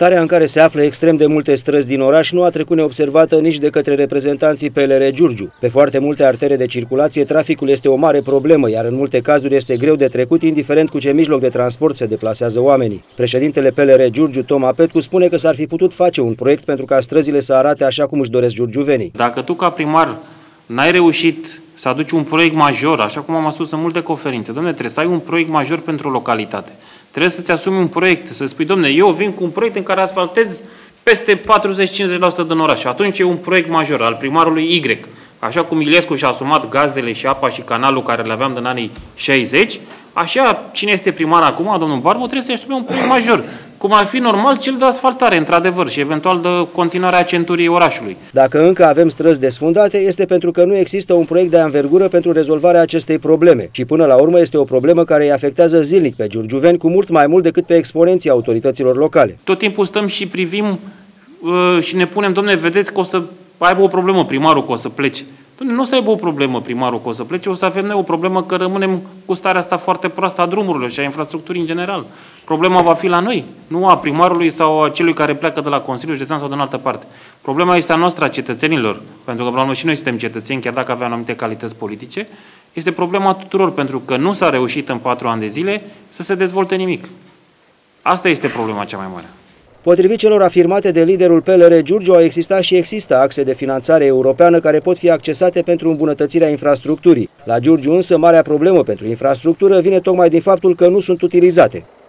Starea în care se află extrem de multe străzi din oraș nu a trecut neobservată nici de către reprezentanții PLR Giurgiu. Pe foarte multe artere de circulație, traficul este o mare problemă, iar în multe cazuri este greu de trecut, indiferent cu ce mijloc de transport se deplasează oamenii. Președintele PLR Giurgiu, Toma Petcu, spune că s-ar fi putut face un proiect pentru ca străzile să arate așa cum își doresc giurgiuvenii. Dacă tu, ca primar, n-ai reușit să aduci un proiect major, așa cum am spus în multe conferințe, dom'le, trebuie să ai un proiect major pentru localitate. Trebuie să-ți asumi un proiect, să spui, dom'le, eu vin cu un proiect în care asfaltez peste 40-50% din oraș. Și atunci e un proiect major al primarului Y. Așa cum Iliescu și-a asumat gazele și apa și canalul care le aveam din anii 60, așa cine este primar acum, domnul Barbu, trebuie să-și asume un proiect major. Cum ar fi normal cel de asfaltare, într-adevăr, și eventual de continuarea centurii orașului. Dacă încă avem străzi desfundate, este pentru că nu există un proiect de anvergură pentru rezolvarea acestei probleme. Și până la urmă este o problemă care îi afectează zilnic pe giurgiuveni cu mult mai mult decât pe exponenții autorităților locale. Tot timpul stăm și privim și ne punem, domne, vedeți că o să aibă o problemă primarul, că o să plece. Nu o să aibă o problemă primarul că o să plece, o să avem noi o problemă că rămânem cu starea asta foarte proastă a drumurilor și a infrastructurii în general. Problema va fi la noi, nu a primarului sau a celui care pleacă de la Consiliul Județean sau din altă parte. Problema este a noastră, a cetățenilor, pentru că probabil și noi suntem cetățeni, chiar dacă avem anumite calități politice. Este problema tuturor, pentru că nu s-a reușit în 4 ani de zile să se dezvolte nimic. Asta este problema cea mai mare. Potrivit celor afirmate de liderul PLR Giurgiu, au existat și există axe de finanțare europeană care pot fi accesate pentru îmbunătățirea infrastructurii. La Giurgiu însă, marea problemă pentru infrastructură vine tocmai din faptul că nu sunt utilizate.